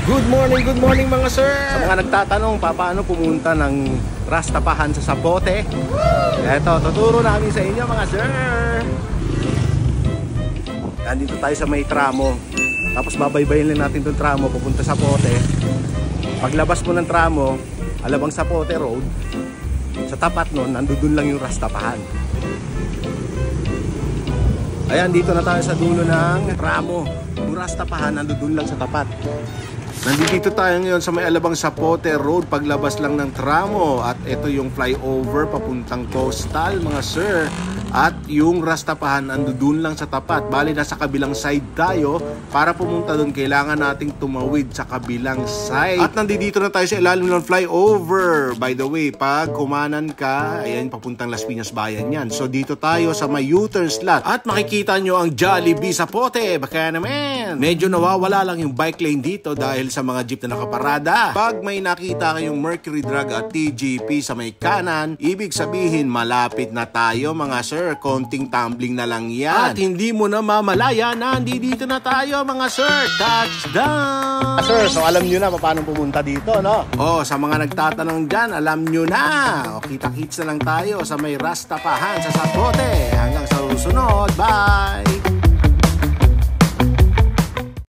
Good morning mga sir! Sa mga nagtatanong paano pumunta ng Rastapahan sa Zapote, eto, tuturo namin sa inyo mga sir. Nandito tayo sa may tramo. Tapos babaybayin lang natin itong tramo papunta sa Zapote. Paglabas mo ng tramo, alabang Zapote Road, sa tapat nun, nandun lang yung Rastapahan. Ayan, dito na tayo sa dulo ng tramo. Yung Rastapahan, nandun lang sa tapat. Nandito tayo ngayon sa may alabang Zapote Road, paglabas lang ng tramo. At ito yung flyover papuntang Coastal mga sir. At yung Rastapahan andun lang sa tapat. Bali nasa kabilang side tayo. Para pumunta doon kailangan nating tumawid sa kabilang side. At nandito na tayo sa ilalim ng flyover. By the way, pag kumanan ka, ayan, papuntang Las Piñas Bayan yan. So dito tayo sa may U-turn slot. At makikita nyo ang Jollibee Zapote. Baka naman, medyo nawawala lang yung bike lane dito dahil sa mga jeep na nakaparada. Pag may nakita kayong Mercury Drug at TGP sa may kanan, ibig sabihin malapit na tayo mga sir. Konting tumbling na lang yan. At hindi mo na mamalaya na dito na tayo mga sir. Touchdown! Sir, so alam nyo na paano pumunta dito, no? Oh, sa mga nagtatanong dyan, alam nyo na. O, kita-kits na lang tayo sa may Rastapahan sa Zapote. Hanggang sa susunod. Bye!